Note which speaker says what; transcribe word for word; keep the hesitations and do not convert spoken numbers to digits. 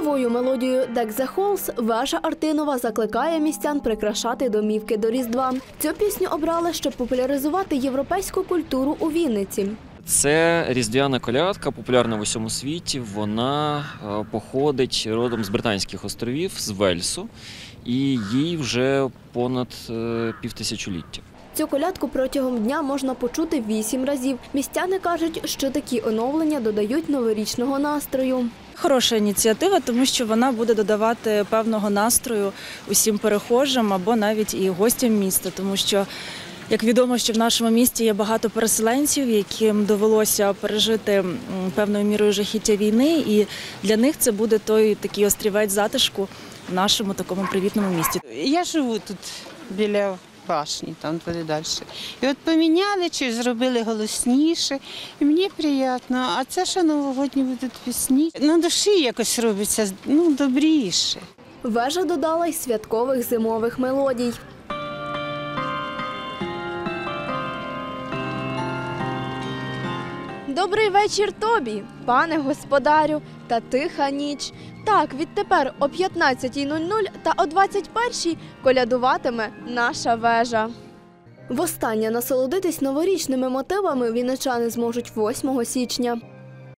Speaker 1: Новою мелодією «Deck the Halls» вежа Артинова закликає містян прикрашати домівки до Різдва. Цю пісню обрали, щоб популяризувати європейську культуру у Вінниці.
Speaker 2: Це різдвяна колядка, популярна в усьому світі. Вона походить родом з Британських островів, з Вельсу, і їй вже понад півтисячоліття.
Speaker 1: Цю колядку протягом дня можна почути вісім разів. Містяни кажуть, що такі оновлення додають новорічного настрою.
Speaker 3: Хороша ініціатива, тому що вона буде додавати певного настрою усім перехожим або навіть і гостям міста, тому що, як відомо, що в нашому місті є багато переселенців, яким довелося пережити певною мірою жахіття війни, і для них це буде той такий острівець затишку в нашому такому привітному місті.
Speaker 4: Я живу тут біля башні, там туди далі. І от поміняли, чи зробили голосніше, і мені приємно. А це що новогодні будуть пісні. На душі якось робиться, ну, добріше.
Speaker 1: Вежа додала й святкових зимових мелодій. Добрий вечір тобі, пане господарю, та тиха ніч. Так, відтепер о п'ятнадцятій нуль нуль та о двадцять першій колядуватиме наша вежа. Востаннє насолодитись новорічними мотивами вінничани зможуть восьмого січня.